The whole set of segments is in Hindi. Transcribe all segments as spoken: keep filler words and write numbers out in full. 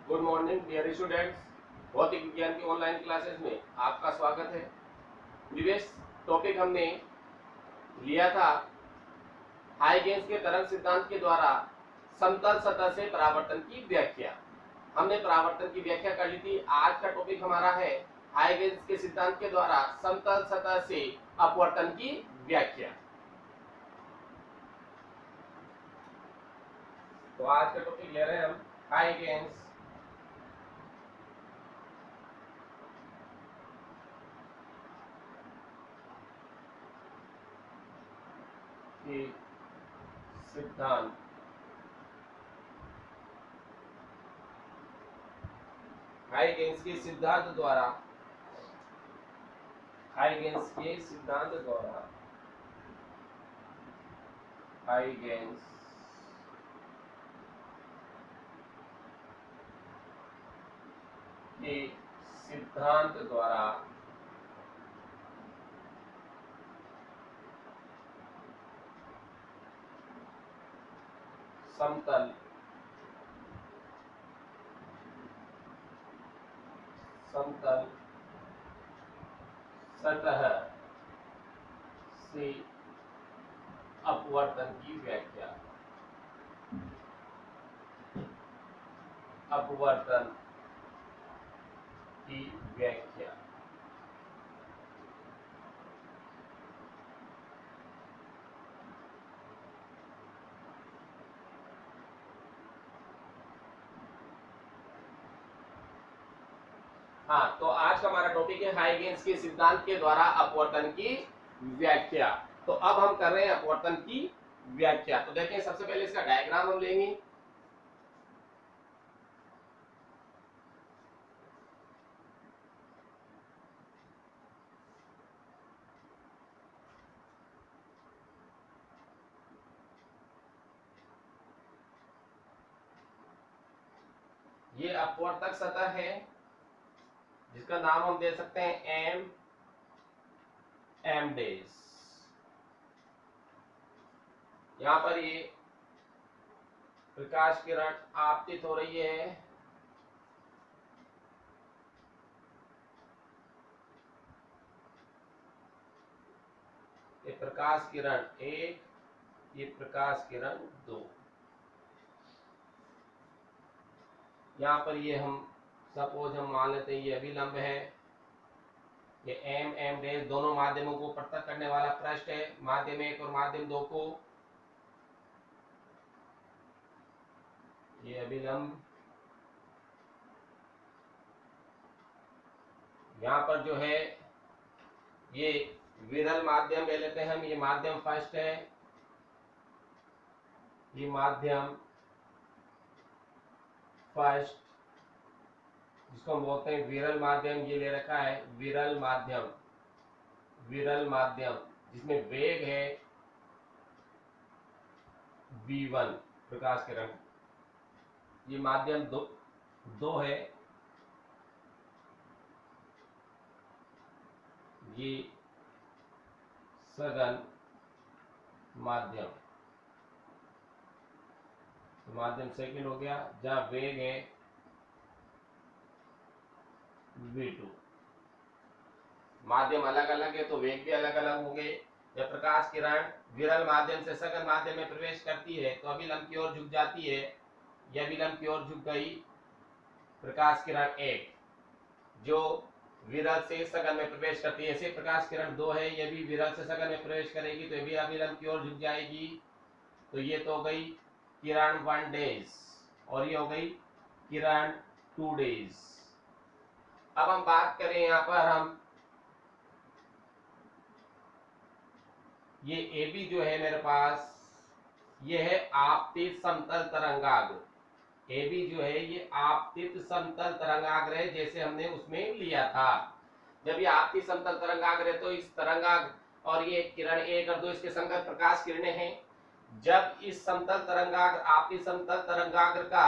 Good morning dear students. भौतिक विज्ञान की ऑनलाइन क्लासेस में आपका स्वागत है। प्रीवियस टॉपिक हमने लिया था हाइगेंस के तरंग सिद्धांत के द्वारा समतल सतह से परावर्तन की व्याख्या। हमने परावर्तन की व्याख्या कर ली थी। आज का टॉपिक हमारा है हाइगेंस के सिद्धांत के द्वारा समतल सतह से अपवर्तन की व्याख्या। तो आज का टॉपिक ले रहे हैं हम हाइगेंस के सिद्धांत हाइगेंस के सिद्धांत द्वारा हाइगेंस के सिद्धांत द्वारा हाइगेंस के सिद्धांत द्वारा समतल समतल सतह से अपवर्तन की व्याख्या। अपवर्तन की व्याख्या हाँ, तो आज का हमारा टॉपिक है हाइगेंस के सिद्धांत के द्वारा अपवर्तन की व्याख्या। तो अब हम कर रहे हैं अपवर्तन की व्याख्या। तो देखें, सबसे पहले इसका डायग्राम हम लेंगे। ये अपवर्तक सतह है जिसका नाम हम दे सकते हैं एम एम डेज। यहां पर ये प्रकाश किरण आपतित हो रही है। ये प्रकाश किरण एक, ये प्रकाश किरण दो। यहाँ पर ये हम सपोज हम मान लेते हैं ये अभिलंब है। ये एम एम डेज दोनों माध्यमों को पृथक करने वाला पृष्ठ है, माध्यम एक और माध्यम दो को। ये अभिलंब, यहाँ पर जो है ये विरल माध्यम ले लेते हैं हम। ये माध्यम फर्स्ट है, ये माध्यम फर्स्ट जिसको हम बोलते हैं विरल माध्यम। ये ले रखा है विरल माध्यम, विरल माध्यम जिसमें वेग है वी वन प्रकाश किरण। ये माध्यम दो दो है, ये सघन माध्यम। तो माध्यम सेकंड हो गया जहां वेग है वी टू। माध्यम अलग अलग है तो वेग भी अलग अलग होंगे। जब प्रकाश किरण विरल माध्यम से सघन माध्यम में प्रवेश करती है तो अभिलंब की ओर झुक जाती है। यह अभिलंब की ओर झुक गई प्रकाश किरण एक, जो विरल से सघन में प्रवेश करती है। ऐसे प्रकाश किरण दो है, यह भी विरल से सघन में प्रवेश करेगी तो यह भी अभिलंब की ओर झुक जाएगी। तो ये तो हो गई किरण वन डेज और ये हो गई किरण टू डेज। अब हम बात करें यहाँ पर हम ये ए बी जो है मेरे पास, ये है आपतित समतल तरंगाग्र। ए बी जो है ये आपतित समतल तरंगाग्र है, जैसे हमने उसमें लिया था। जब ये आपतित समतल तरंगाग्र है तो इस तरंगाग्र और ये किरण एक और दो इसके संगत प्रकाश किरणें हैं। जब इस समतल तरंगाग्र आपतित समतल तरंगाग्र का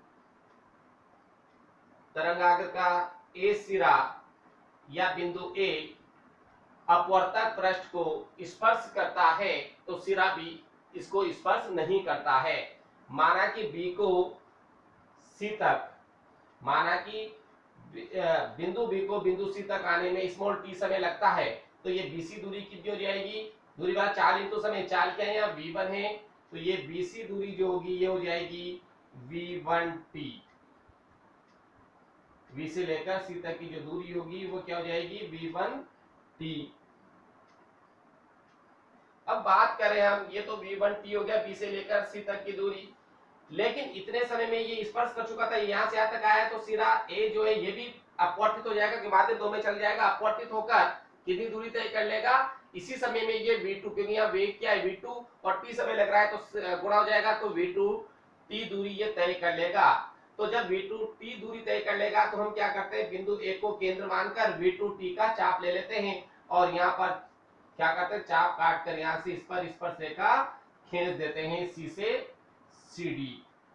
तरंगाग्र का ए सिरा या बिंदु ए अपवर्तक पृष्ठ को स्पर्श करता है तो सिरा बी इसको स्पर्श नहीं करता है। माना कि बी को सी तक माना कि बिंदु बी को बिंदु सी तक आने में स्मॉल टी समय लगता है, तो ये बीसी दूरी कितनी हो जाएगी, दूरी बार चाल इंटू समय, चाल क्या है यहाँ वी वन है, तो ये बीसी दूरी जो होगी ये हो जाएगी वी वन टी। वी से लेकर सी तक की जो दूरी होगी वो क्या हो जाएगी वी वन टी। अब बात करें हम, ये तो वी वन टी हो गया बी से लेकर सी तक की दूरी, लेकिन इतने समय में ये स्पर्श कर चुका था, यहाँ से यहाँ तक आया, तो सिरा ए जो है ये भी अपवर्तित हो जाएगा, कि माध्यम दो में चल जाएगा, अपवर्तित होकर कितनी दूरी तय कर लेगा, इसी समय में ये वी टू, क्योंकि यहाँ वेग क्या है वी टू और टी समय लग रहा है तो गुणा हो जाएगा, तो वी टू टी दूरी ये तय कर लेगा। तो जब वी टू टी दूरी तय कर लेगा तो हम क्या करते हैं, बिंदु ए को केंद्र मानकर वी टू टी का चाप ले लेते हैं, और यहाँ पर क्या करते हैं, चाप काट कर यहाँ से इस पर स्पर्श रेखा खींच देते हैं सी से सी डी।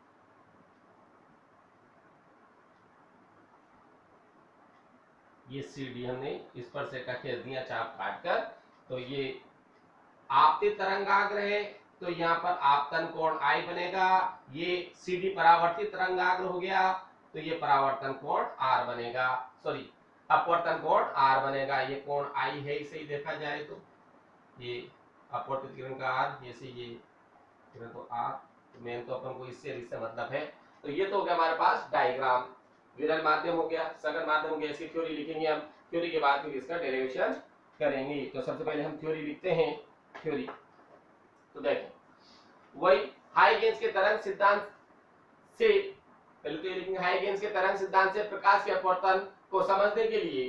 ये सी डी हमने स्पर्श रेखा खींच दिया चाप काट कर, तो ये आपतित तरंगाग्र है, तो यहाँ पर आपतन कोण आई बनेगा, ये सी डी परावर्तित तरंगाग्र हो गया, तो ये परावर्तन कोण आर बनेगा, सॉरी अपवर्तन कोण आर बनेगा, ये कोण आई है इसे ही देखा जाए तो ये अपवर्तित किरण का आर, जैसे ये किरण तो आर, तो मेन तो अपन को इससे इससे मतलब है। तो ये तो हो गया हमारे पास डायग्राम, विरल माध्यम हो गया, सघन माध्यम हो गया, इसकी थ्योरी लिखेंगे हम, थ्योरी के बाद फिर इसका डेरिवेशन करेंगे। तो सबसे पहले हम थ्योरी लिखते हैं, थ्योरी तो देखें वही हाइगेंस के तरंग सिद्धांत से, पहले तो ये लिखेंगे हाइगेंस के तरंग सिद्धांत से प्रकाश के अपवर्तन को समझने के लिए,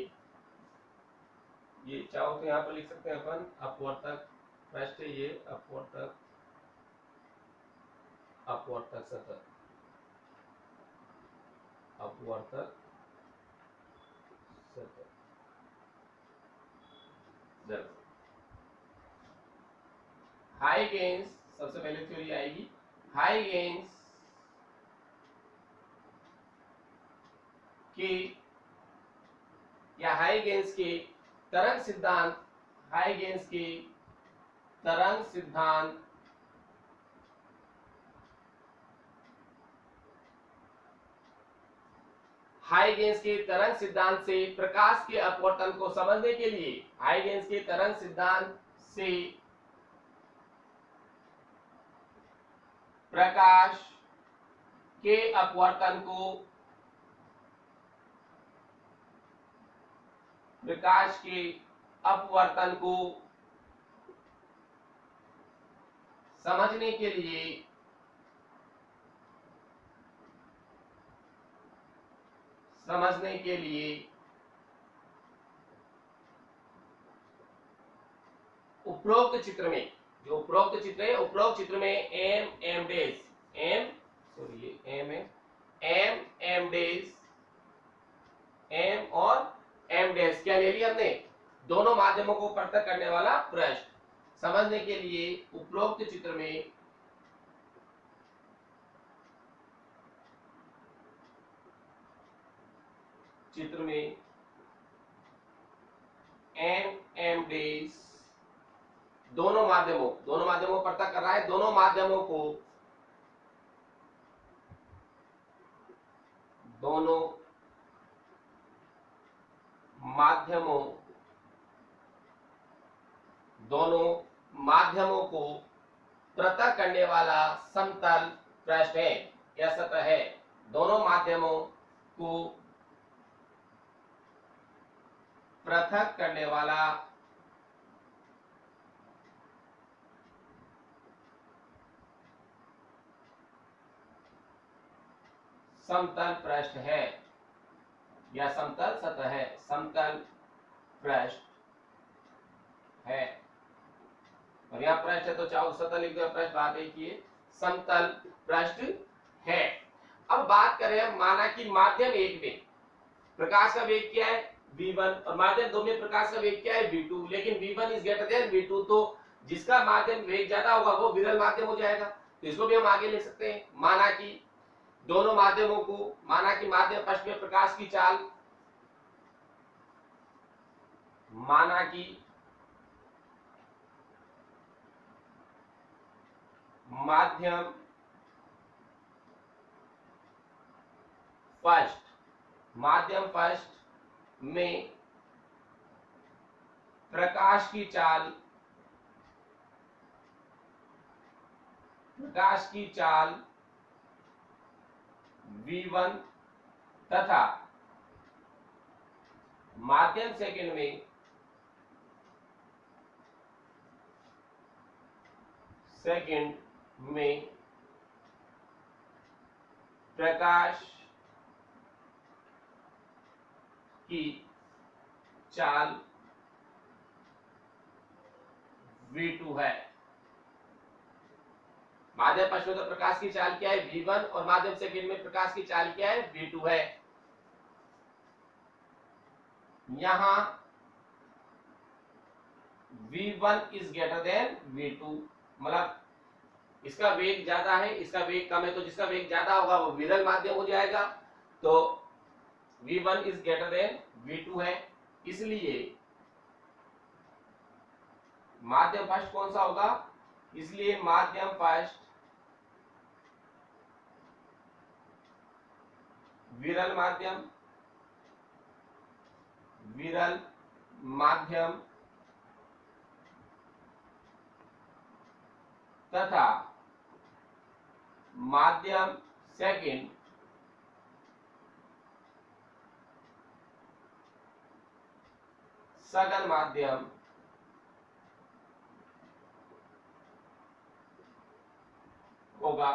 ये चाहो तो यहाँ पर लिख सकते हैं अपन अपवर्तक पृष्ठ, ये अपवर्तक अपवर्तक सतह, अपवर्तक सतह हाइगेंस, सबसे पहले थ्योरी आएगी हाइगेंस की या हाइगेंस के तरंग सिद्धांत, हाइगेंस के तरंग सिद्धांत हाइगेंस के तरंग सिद्धांत से प्रकाश के अपवर्तन को समझने के लिए, हाइगेंस के तरंग सिद्धांत से प्रकाश के अपवर्तन को प्रकाश के अपवर्तन को समझने के लिए समझने के लिए उपरोक्त चित्र में, जो उपरोक्त चित्र है, उपरोक्त चित्र में एम एम डेज एम सॉरी ये एम है, एम एम डेज एम और एम डेज क्या ले लिया हमने, दोनों माध्यमों को पृथक करने वाला पृष्ठ समझने के लिए उपरोक्त चित्र में चित्र में एम एम डेज दोनों माध्यमों दोनों माध्यमों को पृथक कर रहा है, दोनों माध्यमों को दोनों माध्यमों दोनों माध्यमों को पृथक करने वाला समतल पृष्ठ है या सतह है, दोनों माध्यमों को पृथक करने वाला समतल पृष्ठ है या समतल सतह है, समतल पृष्ठ है, और यहाँ पृष्ठ है तो चाहो सतह लिख दो, पृष्ठ बात एक ही है, समतल पृष्ठ है। अब बात करें हम, माना कि माध्यम एक में प्रकाश का वेग क्या है वी वन और माध्यम दो में प्रकाश का वेग क्या है वी टू, लेकिन V one is greater than V two, तो जिसका माध्यम वेग ज्यादा होगा वो विरल माध्यम हो जाएगा, तो इसको भी हम आगे लिख सकते हैं। माना कि दोनों माध्यमों को, माना कि माध्यम पृष्ठ में प्रकाश की चाल, माना कि माध्यम पृष्ठ माध्यम फर्स्ट में प्रकाश की चाल प्रकाश की चाल वी वन तथा माध्यम सेकंड में सेकंड में प्रकाश की चाल वी टू है। माध्यम फर्स्ट में तो प्रकाश की चाल क्या है वी वन और माध्यम सेकंड में प्रकाश की चाल क्या है वी टू है। यहां V one is greater than V two, मतलब इसका वेग ज्यादा है इसका वेग कम है, तो जिसका वेग ज्यादा होगा वो विरल माध्यम हो जाएगा। तो V one is greater than V two है, इसलिए माध्यम फर्स्ट कौन सा होगा, इसलिए माध्यम फर्स्ट विरल माध्यम विरल माध्यम तथा माध्यम सेकंड सघन माध्यम होगा।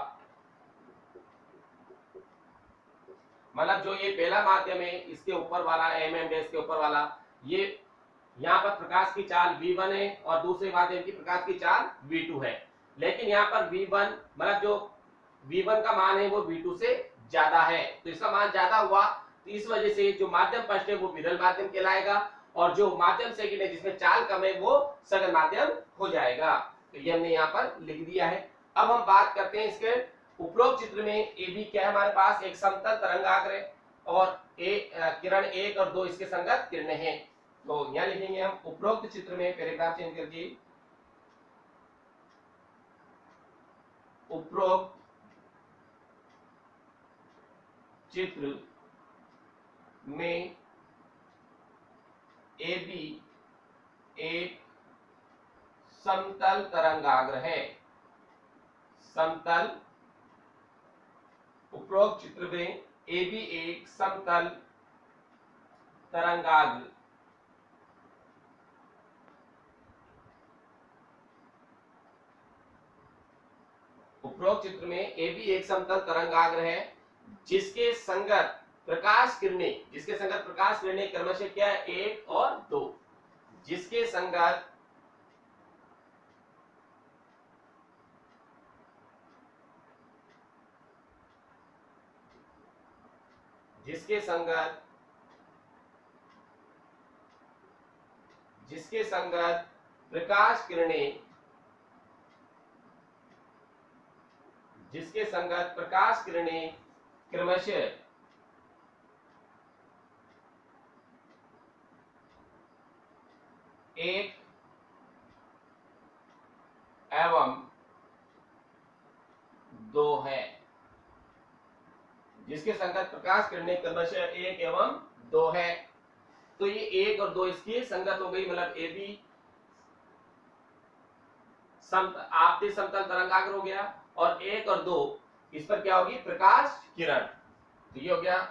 मतलब जो ये पहला माध्यम है इसके ऊपर वाला एम एम डैश के ऊपर वाला, ये यहाँ पर प्रकाश की चाल वी वन है और दूसरे माध्यम की प्रकाश की चाल वी टू है, लेकिन यहाँ पर वी वन मतलब जो वी वन का मान है वो वी टू से ज्यादा है, तो इसका मान ज्यादा हुआ तो इस वजह से जो माध्यम फर्स्ट है वो विरल माध्यम कहलाएगा और जो माध्यम सेकंड है जिसमें चाल कम है वो सघन माध्यम हो जाएगा। तो ये हमने यहाँ पर लिख दिया है। अब हम बात करते हैं इसके उपरोक्त चित्र में ए बी क्या है, हमारे पास एक समतल तरंगाग्र है और ए किरण एक और दो इसके संगत किरणें हैं। तो यहाँ लिखेंगे हम उपरोक्त चित्र में, पैराग्राफ चेंज करके, उपरोक्त चित्र में ए बी एक समतल तरंगाग्र है। समतल उपरोक्त चित्र में ए बी एक समतल तरंगाग्र उपरोक्त चित्र में ए बी एक समतल तरंगाग्र है जिसके संगत प्रकाश किरणें जिसके संगत प्रकाश किरणें क्रमशः क्या है एक और दो, जिसके संगत जिसके संगत जिसके संगत प्रकाश किरणें जिसके संगत प्रकाश किरणें क्रमशः एक एवं दो है। जिसके संगत प्रकाश किरणें क्रमशः एक एवं दो है, तो ये एक और दो इसकी संगत हो गई, मतलब ए बी आपतित समतल तरंगाग्र हो गया और एक और दो इस पर क्या होगी प्रकाश किरण। तो ये हो गया।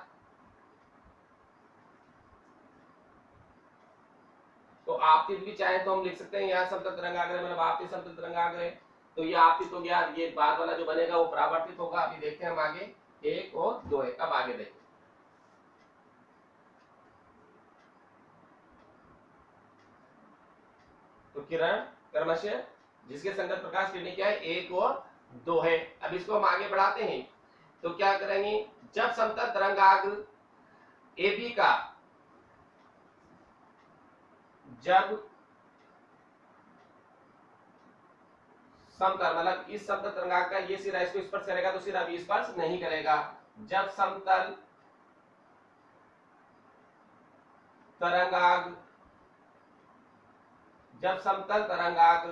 तो आपतित भी चाहे तो हम लिख सकते हैं यहाँ समतल तरंगाग्र मतलब आपतित समतल तरंगाग्र है, तो ये आपतित हो गया। ये बाद वाला जो बनेगा वो परावर्तित होगा। अभी देखते हैं हम आगे, एक और दो है। अब आगे देखते तो किरण क्रमशः जिसके संगत प्रकाश किरणें क्या है एक और दो है। अब इसको हम आगे बढ़ाते हैं तो क्या करेंगे, जब समतल तरंगाग्र ए बी का जब समतल मतलब इस समतल तरंगाग्र का ये सिरा इसको स्पर्श करेगा तो सिरा भी स्पर्श नहीं करेगा। जब समतल तरंगाग्र जब समतल तरंगाग्र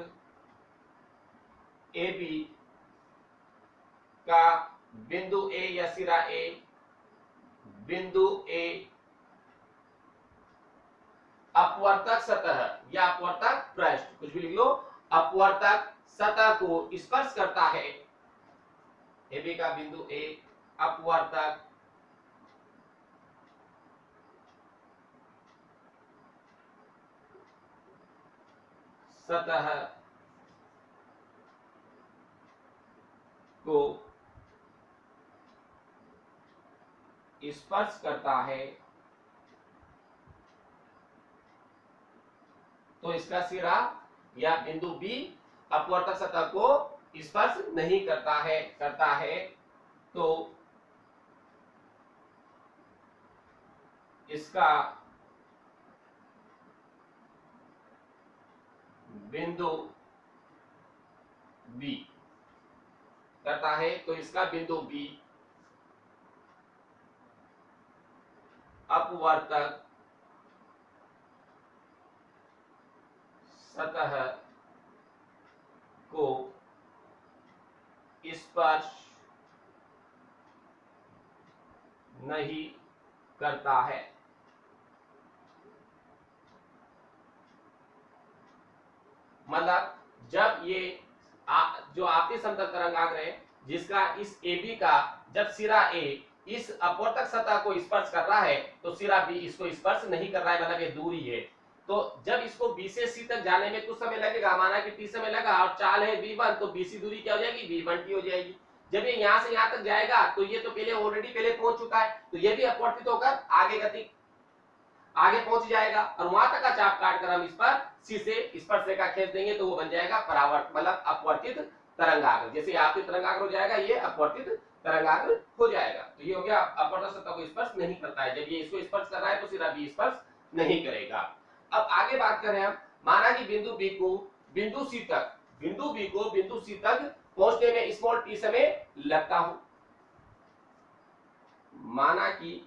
ए बी का बिंदु ए या सिरा ए बिंदु ए अपवर्तक सतह या अपवर्तक पृष्ठ, कुछ भी लिख लो, अपवर्तक सतह को स्पर्श करता है। ए बी का बिंदु ए अपवर्तक सतह को स्पर्श करता है तो इसका सिरा या बिंदु बी अपवर्तक सतह को स्पर्श नहीं करता है करता है तो इसका बिंदु बी करता है तो इसका बिंदु बी अपवर्तक सतह को स्पर्श नहीं करता है। मतलब जब ये आ, जो आपके समतल तरंगाग्र है जिसका इस ए बी का जब सिरा ए इस अपवर्तक सतह को स्पर्श कर रहा है तो सिरा बी इसको स्पर्श नहीं कर रहा है, मतलब ये दूरी है। तो जब इसको बी से सी तक जाने में कुछ समय लगेगा, माना कि टी समय लगा और चाल है बी वन, तो बीसी दूरी क्या हो जाएगी, बी वन टी हो जाएगी। जब ये यहाँ से यहाँ तक जाएगा तो ये तो पहले ऑलरेडी पहले पहुंच चुका है, तो ये भी अपवर्तित होकर आगे गति आगे पहुंच जाएगा और वहां तक का चाप काट कर हम इस पर सी से स्पर्श रेखा खींच देंगे तो वो बन जाएगा परावर्त मतलब अपवर्तित तरंगाग्र। जैसे यहाँ पे तरंगाग्र हो जाएगा, ये अपवर्तित तरंगाग्र हो जाएगा। तो ये हो गया अपवर्तक सतह को स्पर्श नहीं करता है। जब ये इसको स्पर्श कर रहा है तो सिरा बी स्पर्श नहीं करेगा। अब आगे बात करें हम, माना कि बिंदु बी को बिंदु सी तक बिंदु बी को बिंदु सी तक पहुंचने में स्मॉल टी समय लगता हो। माना कि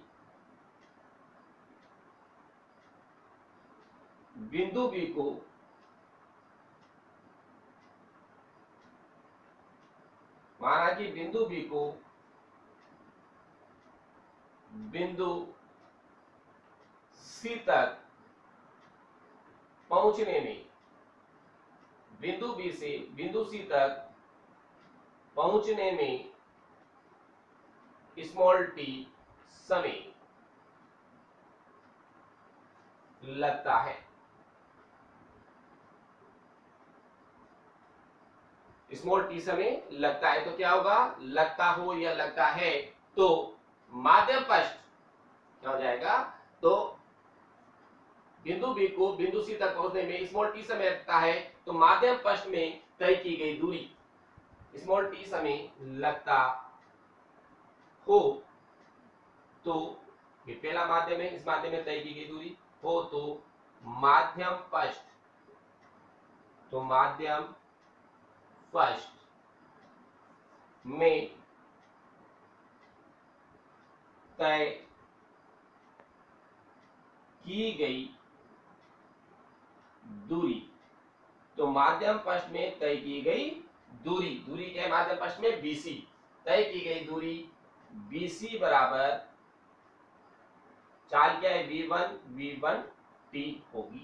बिंदु बी को माना कि बिंदु बी को बिंदु सी तक पहुंचने में बिंदु बी से बिंदु सी तक पहुंचने में स्मॉल टी समय लगता है। स्मॉल टी समय लगता है तो क्या होगा, लगता हो या लगता है तो माध्यम पृष्ठ क्या हो जाएगा, तो बिंदु बी को बिंदु सी तक पहुंचने में स्मॉल टी समय लगता है तो माध्यम पृष्ठ में तय की गई दूरी स्मॉल टी समय लगता हो तो ये पहला माध्यम है, इस माध्यम में तय की गई दूरी हो तो माध्यम पृष्ठ तो माध्यम पृष्ठ में तय की गई दूरी तो माध्यम पृष्ठ में तय की गई दूरी दूरी क्या है माध्यम पृष्ठ में बीसी, तय की गई दूरी बीसी बराबर चाल क्या है V one V one T होगी।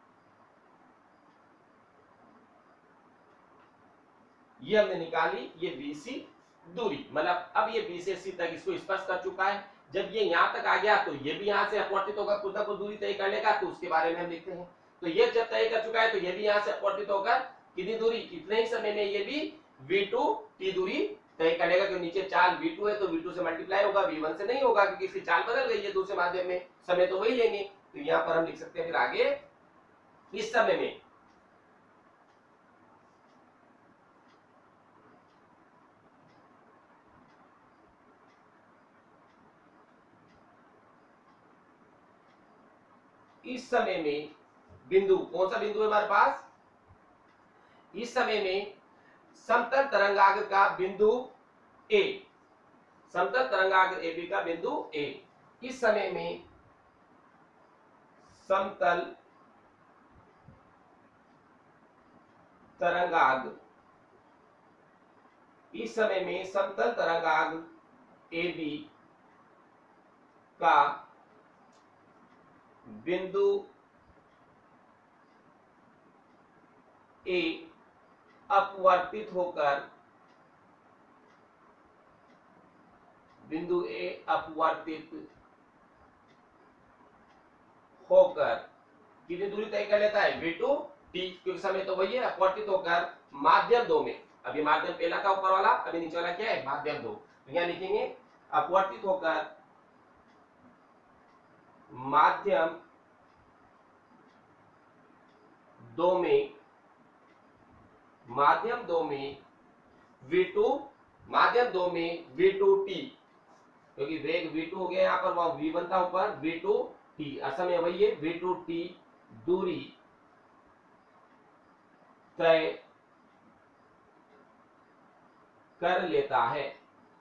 ये हमने निकाली ये बीसी दूरी, मतलब अब ये बी से सी तक इसको स्पर्श कर चुका है। जब ये यहाँ तक आ गया तो ये भी यहाँ से अपवर्तित होकर कुछ ना कुछ दूरी तय कर लेगा, तो उसके बारे में हम लिखते हैं। तो ये जब तय कर चुका है तो ये भी यहाँ से अपवर्तित होकर कितनी दूरी कितने ही समय में ये भी वी टू टी दूरी तय करेगा, क्योंकि नीचे चाल वी टू है तो वी टू से मल्टीप्लाई होगा, वी वन से नहीं होगा क्योंकि इसकी चाल बदल गई है दूसरे माध्यम में, समय तो वही लेंगे। तो यहाँ पर हम लिख सकते हैं फिर आगे इस समय में इस समय में बिंदु कौन सा बिंदु है हमारे पास, इस समय में समतल तरंगाग्र का बिंदु ए समतल तरंगाग्र ए बी का बिंदु ए, इस समय में समतल तरंगाग्र इस समय में समतल तरंगाग्र ए बी का बिंदु ए अपवर्तित होकर बिंदु ए अपवर्तित होकर कितनी दूरी तय कर लेता है, वी टू टी, क्योंकि समय तो वही है, अपवर्तित होकर माध्यम दो में, अभी माध्यम पहला था ऊपर वाला, अभी नीचे वाला क्या है, माध्यम दो, तो यहां लिखेंगे अपवर्तित होकर माध्यम दो में, माध्यम दो में वी टू, माध्यम दो में वी टू टी, क्योंकि वेग वी टू हो गया यहां पर, वहां वी वन था ऊपर, वी टू टी, असल में वही है, वी टू टी दूरी तय कर लेता है।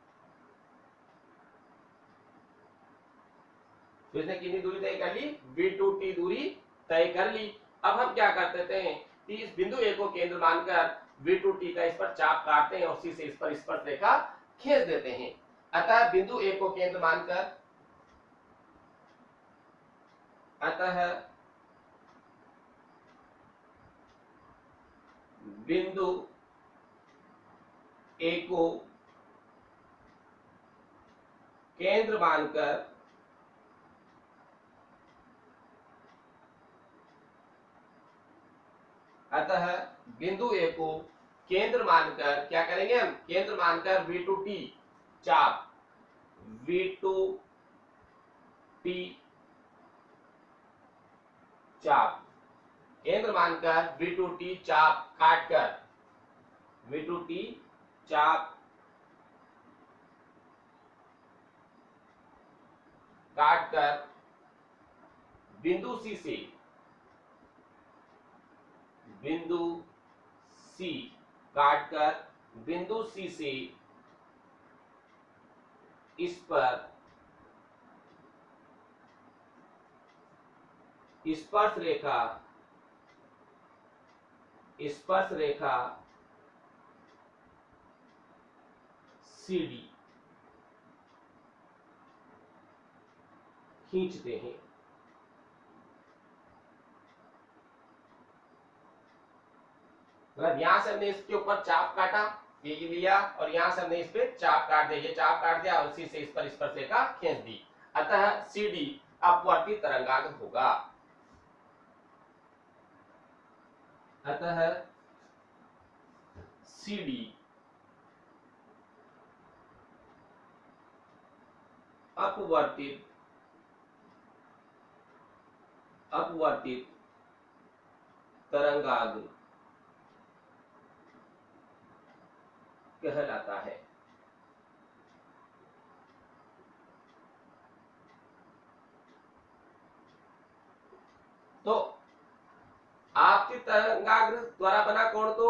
तो इसने कितनी दूरी तय कर ली, वी टू टी दूरी तय कर ली। अब हम क्या कर देते हैं कि इस बिंदु ए को केंद्र मानकर वी टू टी का इस पर चाप काटते हैं और सी से इस पर स्पर्श रेखा खींच देते हैं। अतः बिंदु ए को केंद्र मानकर, अतः बिंदु ए को केंद्र मानकर अतः बिंदु ए को केंद्र मानकर क्या करेंगे हम, केंद्र मानकर वी टू टी चाप, वी टू टी चाप, केंद्र मानकर वी टू टी चाप काटकर, वी टू टी चाप काटकर बिंदु सी से, बिंदु सी काटकर बिंदु सी से इस पर स्पर्श रेखा, स्पर्श रेखा सीडी खींचते हैं। मतलब यहां से हमने इसके ऊपर चाप काटा, ये लिया, और यहां से हमने इस पे चाप काट दिया, ये चाप काट दिया और उसी से इस पर स्पर्श रेखा खींच दी। अतः सीडी अपवर्तित तरंगाग्र होगा। अतः सीडी अपवर्तित अपवर्तित तरंगाग्र कहलाता है। तो आपतित तरंगाग्र द्वारा बना कोण तो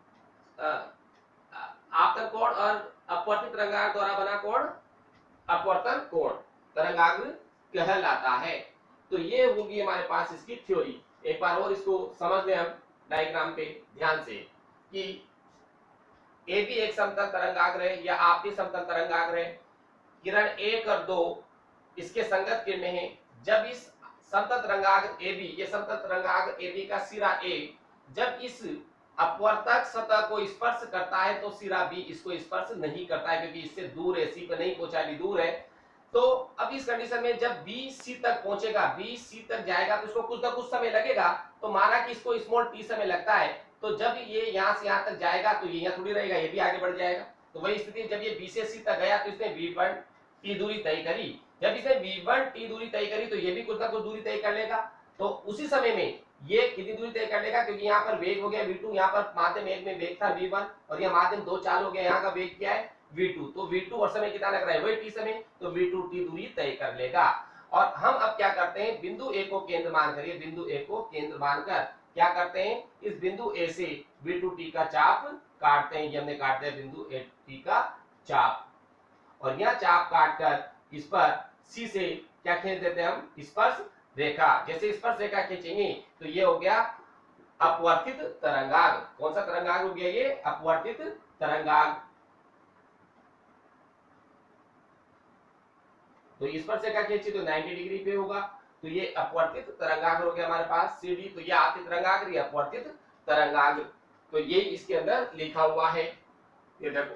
आपतन कोण, और अपवर्तित तरंगाग्र द्वारा बना कोण अपवर्तन कोण तरंगाग्र कहलाता है। तो ये होगी हमारे पास इसकी थ्योरी। एक बार और इसको समझ लें हम डायग्राम पे ध्यान से, कि ए भी एक समतल तरंगाग्र है या आपतित समतल तरंगाग्र है। किरण एक और दो इसके संगत किरणें हैं। जब इस समतल तरंगाग्र ए बी, ये समतल तरंगाग्र ए बी का सिरा ए जब इस अपवर्तक सतह को स्पर्श करता है तो सिरा बी इसको स्पर्श नहीं करता है, क्योंकि इससे दूर है, सी पे नहीं पहुंचा, ली दूर है। तो अब इस कंडीशन में जब बी सी तक पहुंचेगा, बी सी तक जाएगा तो इसको कुछ ना कुछ समय लगेगा। तो माना कि इसको स्मॉल टी समय लगता है, तो जब ये यहां से यहां तक जाएगा तो ये यहां थोड़ी रहेगा, ये भी आगे बढ़ जाएगा। तो वही स्थिति, जब ये बी से सी तक गया तो इसने वी वन टी दूरी तय करी। जब इसने वी वन टी दूरी तय करी तो ये भी कुछ ना कुछ दूरी तय कर लेगा। तो उसी समय में ये कितनी दूरी तय कर लेगा, क्योंकि यहाँ पर वेग हो गया वी टू, यहाँ पर माध्यम एक में वेग था वी वन, और यहाँ माध्यम दो चाल हो गया, यहाँ का वेग क्या है वी टू। तो वी टू और समय कितना लग रहा है, वही टी समय, तो वी टू टी दूरी तय कर लेगा। और हम अब क्या करते हैं, बिंदु ए को केंद्र मानकर, ये बिंदु ए को केंद्र मानकर क्या करते हैं, इस बिंदु ए से वी टू टी का चाप काटते हैं। ये हमने काट दिया बिंदु ए टी का चाप, और यह चाप काटकर इस पर सी से क्या खींच देते हैं हम, स्पर्श रेखा। जैसे स्पर्श रेखा खींचेंगे तो ये हो गया अपवर्तित तरंगाग्र। कौन सा तरंगाग्र हो गया, ये अपवर्तित तरंगाग्र। तो इस पर से क्या खींची तो नब्बे डिग्री पे होगा, तो ये अपवर्तित तरंगाग्र हो गया हमारे पास सी डी। तो ये आपतित तरंगाग्र, ये अपवर्तित तरंगाग्र, तो ये इसके अंदर लिखा हुआ है। ये देखो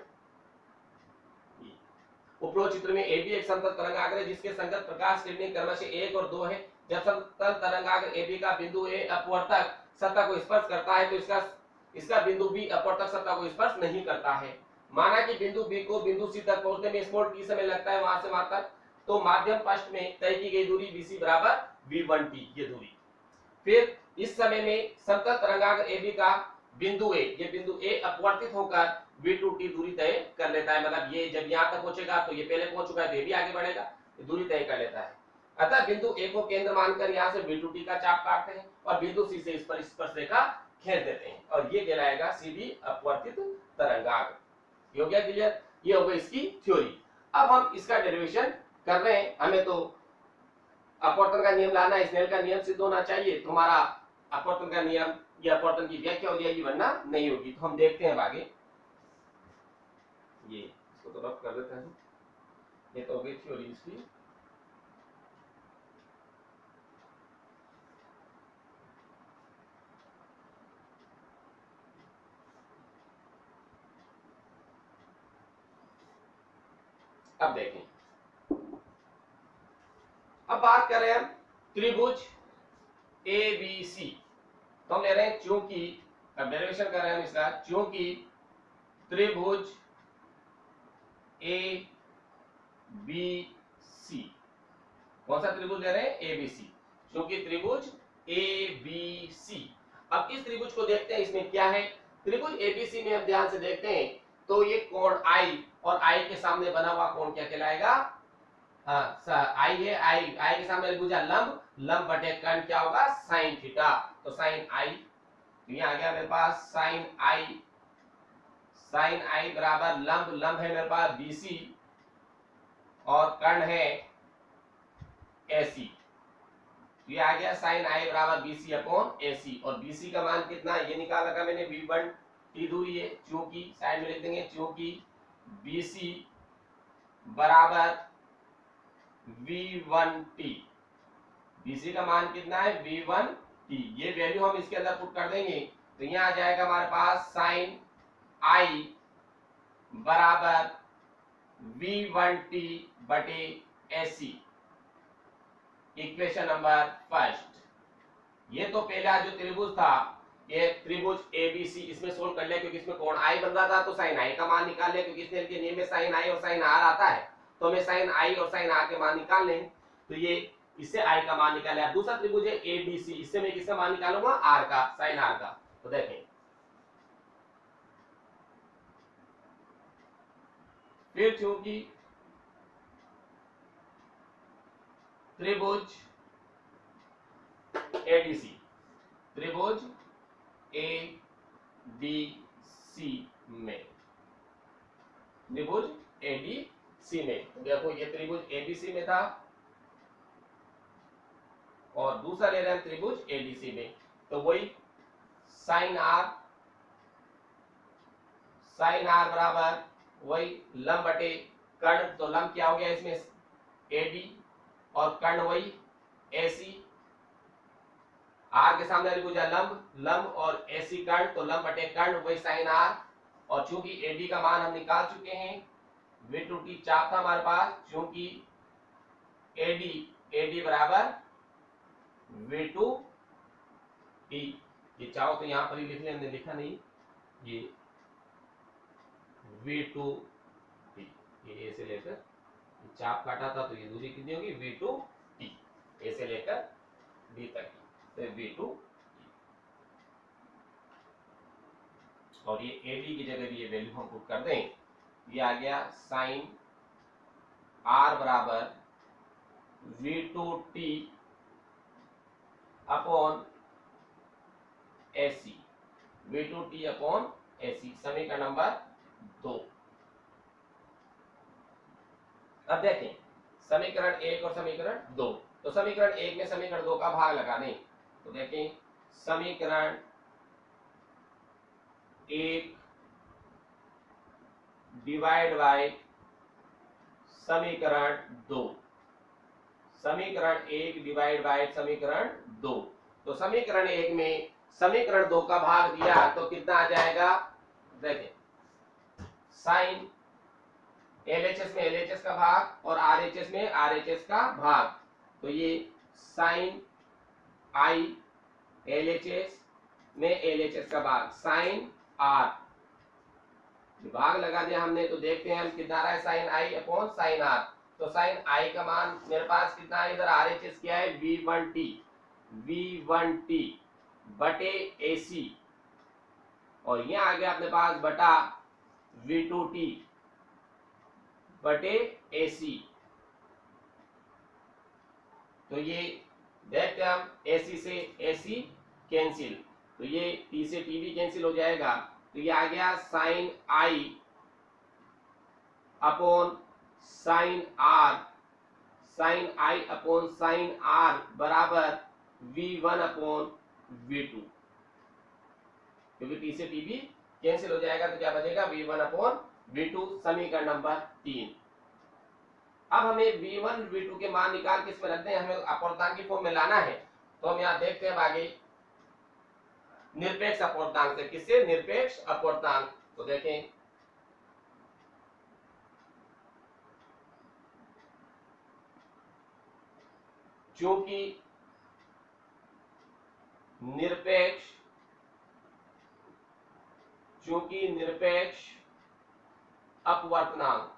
उपरोक्त चित्र में ए बी एक समतल तरंगाग्र है जिसके संगत प्रकाश किरणें क्रमशः एक और दो है। जब समतल तरंगाग्र ए बी का बिंदु ए अपवर्तक सतह को स्पर्श करता है तो इसका इसका बिंदु बी अपवर्तक सतह को स्पर्श नहीं करता है। माना कि बिंदु बी को बिंदु सी तक पहुंचने में स्मॉल टी समय लगता है वहां से वहां तक, तो माध्यम पृष्ठ में तय की गई दूरी बीसी बराबर वी वन टी, ये दूरी। फिर इस समय में समतल तरंगाग्र ए बी का बिंदु ए, ये बिंदु ए अपवर्तित होकर वी टू टी दूरी तय कर लेता है। मतलब ये जब यहां तक पहुंचेगा तो ये पहले पहुंच चुका है तो ये भी आगे बढ़ेगा, ये दूरी तय कर लेता है। अतः बिंदु ए को केंद्र मानकर यहां से वी टू टी का चाप काटते हैं और बिंदु सी से इस पर स्पर्शरेखा खींच देते हैं और ये कहलाएगा सीधी अपवर्तित तरंगाग्र। हो गया क्लियर? ये हो गई इसकी थ्योरी। अब हम इसका डेरिवेशन कर रहे हैं। हमें तो अपवर्तन का नियम लाना है, स्नेल का नियम सिद्ध होना चाहिए, तुम्हारा अपवर्तन का नियम या अपवर्तन की व्याख्या हो जाएगी वरना नहीं होगी। तो हम देखते हैं आगे, ये इसको तो रफ कर देते हैं। ये तो हो गई थ्योरी इसकी। अब देखें, अब बात कर रहे हैं हम त्रिभुज ए बी सी। तो हम ले रहे हैं चूंकि, अब डेरिवेशन कर रहे हैं हम इसका, चूंकि त्रिभुज ए बी सी, कौन सा त्रिभुज ले रहे हैं? A B C. चूंकि त्रिभुज ए बी सी, अब इस त्रिभुज को देखते हैं इसमें क्या है। त्रिभुज ए बी सी में हम ध्यान से देखते हैं तो ये कोण आई और आई के सामने बना हुआ कोण क्या कहलाएगा? हाँ, आई है, आई आई के सामने भुजा लंब, लंब बटे कर्ण क्या होगा? Sine theta. तो साइन आई, तो ये आ गया मेरे पास साइन आई, साइन आई बराबर लंब, लंब है मेरे पास बीसी और कर्ण है एसी। तो ये आ गया साइन आई बराबर बीसी अपॉन एसी और बीसी का मान कितना ये निकाल रखा मैंने, वी वन टी दूरी है। चूंकि साइड में लिख देंगे, चूंकि बीसी बराबर वी वन टी, बीसी का मान कितना है? V one T. ये वैल्यू हम इसके अंदर पुट कर देंगे तो यहाँ आ जाएगा हमारे पास साइन आई बराबर वी वन टी बटे एसी, इक्वेशन नंबर फर्स्ट। ये तो पहला जो त्रिभुज था, ये त्रिभुज एबीसी, इसमें सोल्व कर लिया क्योंकि इसमें कोण आई बन रहा था तो साइन आई का मान निकाल लिया, क्योंकि इसने के नियम में साइन आई और साइन आर आता है तो हमें साइन आई और साइन आर के मान निकाल लें। तो ये इससे आई का मान निकाल लिया। दूसरा त्रिभुज है एबीसी, इससे मैं किसका मान निकालूंगा? आर का, साइन आर का। तो देखें फिर चूंकि त्रिभुज एडीसी, त्रिभुज ए डी सी में, त्रिभुज एडीसी में, देखो ये त्रिभुज एबीसी में था और दूसरा ले रहे हैं त्रिभुज एडीसी में, तो वही साइन आर, साइन आर बराबर वही लंब बटे कर्ण। तो लंब क्या हो गया इसमें? एडी और कर्ण वही एसी। आर के सामने भुजा लंब, लंब और एसी कर्ण, तो लंब बटे कर्ण वही साइन आर। और चूंकि एडी का मान हम निकाल चुके हैं, वी टू टी चाप था हमारे पास, चूंकि एडी एडी बराबर वी टू टी। ये चाहो तो यहां पर ही लिख लें, हमने लिखा नहीं, ये वी टू टी, ये ए से लेकर चाप काटा था तो ये दूरी कितनी होगी? वी टू टी, ए से लेकर डी तक की, तो वी टू टी। और ये एडी की जगह भी ये वैल्यू हम पुट कर दें, ये आ गया साइन आर बराबर V two T upon AC, V two T upon AC, समीकरण नंबर दो। अब देखें समीकरण एक और समीकरण दो। तो समीकरण एक में समीकरण दो का भाग लगा दें, तो देखें समीकरण एक डिवाइड बाय समीकरण दो, समीकरण एक डिवाइड बाय समीकरण दो। तो समीकरण एक में समीकरण दो का भाग दिया तो कितना आ जाएगा, देखिए साइन एलएचएस में एलएचएस का भाग और आरएचएस में आरएचएस का भाग। तो ये साइन आई एलएचएस में एलएचएस का भाग साइन आर, भाग लगा दिया हमने। तो देखते हैं हम कितना आ रहा है, sine I upon sine R. तो साइन आई का मान मेरे पास कितना है, इधर आरएचएस क्या है V one T, V one T बटे एसी, और यहाँ आ गया अपने पास बटा वी टू टी बटे एसी। तो ये देखते हैं हम, एसी से एसी कैंसिल, तो ये टी से टी भी कैंसिल हो जाएगा। तो ये आ गया sine I upon sine R, sine I upon sine R बराबर V one upon V two, क्योंकि टी से टी भी कैंसिल हो जाएगा। तो क्या बचेगा V one upon V two, समीकरण नंबर तीन। अब हमें वी वन वी टू के मान निकाल के इसमें रखते हैं, हमें अपूर्णांक की फॉर्म में लाना है। तो हम यहाँ देखते हैं आगे निरपेक्ष अपूर्णांक से, किससे, निरपेक्ष अपूर्णांक। तो देखें चूंकि निरपेक्ष चूंकि निरपेक्ष अपवर्तनांक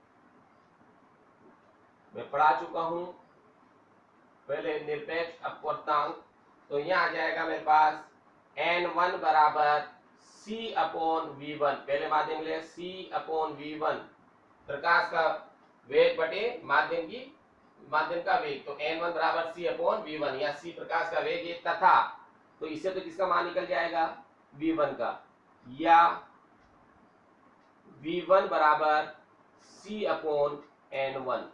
मैं पढ़ा चुका हूं पहले, निरपेक्ष अपवर्तनांक। तो यहां आ जाएगा मेरे पास एन वन बराबर सी अपॉन वी वन, पहले माध्यम ले सी अपॉन वी वन, प्रकाश का वेग बटे माध्यम की माध्यम का वेग। तो एन वन बराबर सी अपॉन वी वन, या सी प्रकाश का वेग है, तथा तो इससे तो किसका मान निकल जाएगा वी वन का, या वी वन बराबर C upon N one,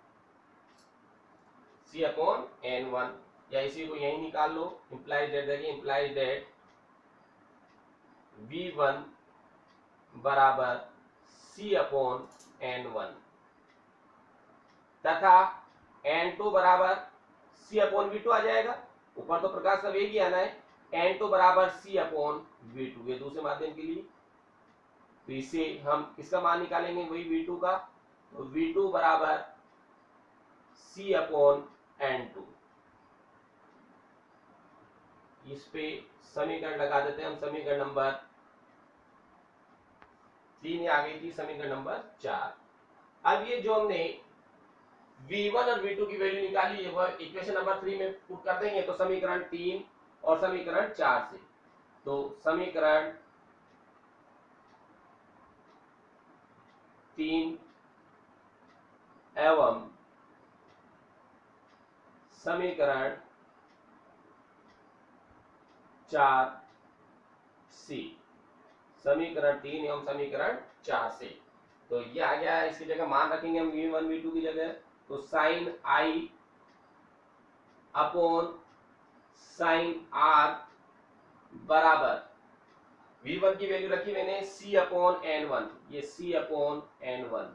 C upon N one, या इसी को यही निकाल लो, इंप्लाइज डेट देखिए, इंप्लाइज डेट वी वन बराबर सी अपॉन एन वन, तथा एन टू बराबर सी अपॉन वी टू आ जाएगा, ऊपर तो प्रकाश का वेग ही आना है, एन टू बराबर सी अपॉन वी टू, ये दूसरे माध्यम के लिए। तो इससे हम किसका मान निकालेंगे, वही वी टू का। तो वी टू बराबर सी अपॉन एन टू, इस पे समीकरण लगा देते हैं हम, समीकरण नंबर तीन आ गई थी, समीकरण नंबर चार। अब ये जो हमने वी वन और वी टू की वैल्यू निकाली है वह इक्वेशन नंबर थ्री में पुट कर देंगे, तो समीकरण तीन और समीकरण चार से। तो समीकरण तीन एवं समीकरण चार सी, समीकरण तीन एवं समीकरण चार से। तो ये आ गया, इसकी जगह मान रखेंगे हम वी वन वी टू की जगह, तो sine I upon sine R बराबर वी वन की वैल्यू रखी मैंने सी अपॉन एन वन, ये सी अपॉन एन वन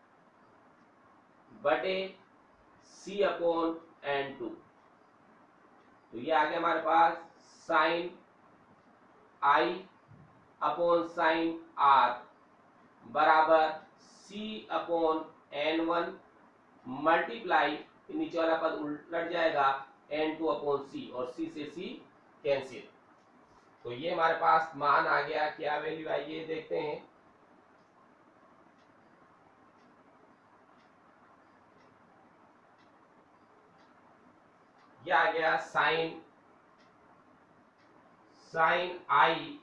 बटे सी अपॉन एन टू। तो ये आ गया हमारे पास sine I upon sine R बराबर C upon N one multiply, नीचे वाला पद उलट जाएगा, एन टू अपॉन सी, और सी से सी कैंसिल। तो ये हमारे पास मान आ गया, क्या वैल्यू आई ये देखते हैं। ये आ गया sine sine I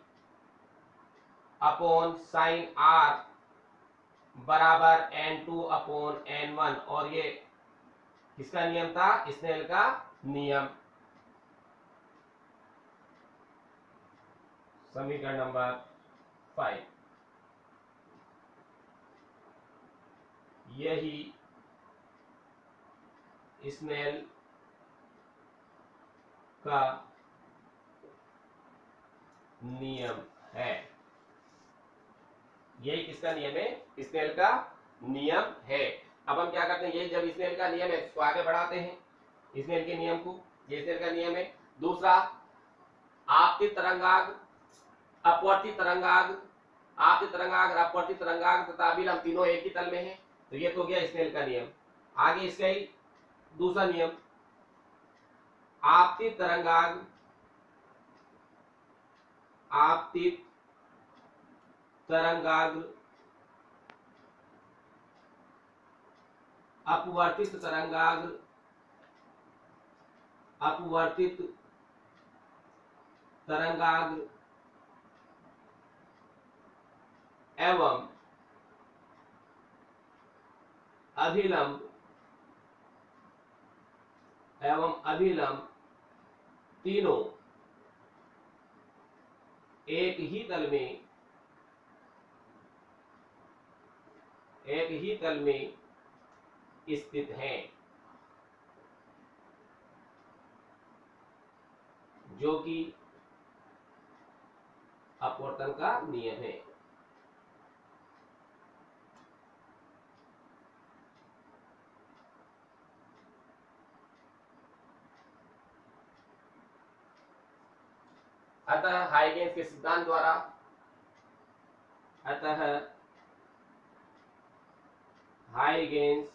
upon sine R बराबर N two upon N one, और ये किसका नियम था, स्नेल का नियम। समीकरण नंबर फाइव, यही स्नेल का नियम है। यही किसका नियम है, स्नेल का नियम है। अब हम क्या करते हैं, यही जब स्नेल का नियम है इसको आगे बढ़ाते हैं। स्नेल के नियम को, ये स्नेल का नियम है। दूसरा, आपतित तरंगाग्र, अपवर्तित तरंगाग्र, आपतित तरंगाग्र, अपवर्तित तरंगाग्र तथा अभिलंब तीनों एक ही तल में है, तो ये तो हो गया स्नेल का नियम। आगे इसका ही दूसरा नियम, आपतित तरंगाग्र, आपतित तरंगाग्र, अपवर्तित तरंगाग्र, अपवर्तित तरंगाग्र एवं अभिलंब एवं अभिलंब तीनों एक ही तल में एक ही तल में स्थित हैं, जो कि अपवर्तन का नियम है। अतः हाइगेंस के सिद्धांत द्वारा अतः हाइगेंस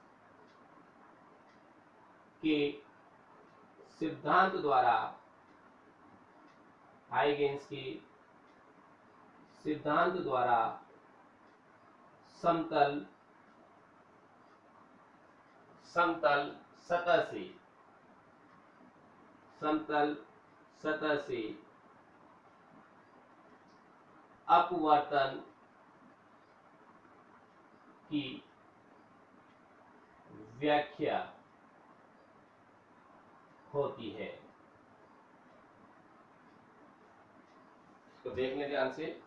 के सिद्धांत द्वारा हाइगेंस के सिद्धांत द्वारा समतल समतल सतह से समतल सतह से अपवर्तन की व्याख्या होती है। इसको देख लें ध्यान से।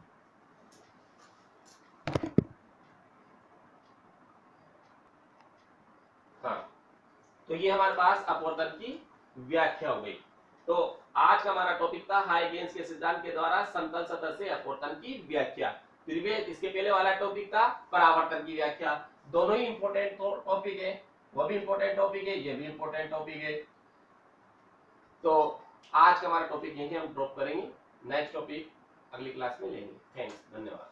हाँ, तो ये हमारे पास अपवर्तन की व्याख्या हो गई। तो आज का हमारा टॉपिक था हाइगेंस के सिद्धांत के द्वारा समतल सतह से अपवर्तन की व्याख्या। प्रीवियस इसके पहले वाला टॉपिक था परावर्तन की व्याख्या। दोनों ही इंपॉर्टेंट टॉपिक है, वो भी इंपॉर्टेंट टॉपिक है, ये भी इंपॉर्टेंट टॉपिक है। तो आज का हमारा टॉपिक यही हम ड्रॉप करेंगे, नेक्स्ट टॉपिक अगली क्लास में लेंगे। थैंक्स, धन्यवाद।